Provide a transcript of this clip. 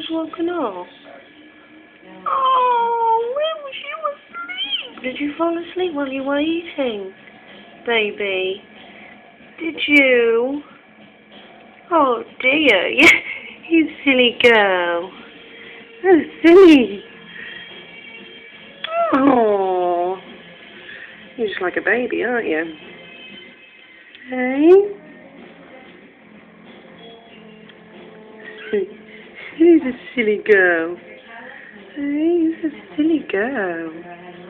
just woken up. Oh, where was you asleep? Did you fall asleep while you were eating, baby? Did you? Oh dear, you silly girl. Oh, silly. Oh, you're just like a baby, aren't you? Hey? Who's a silly girl? Hey, who's a silly girl?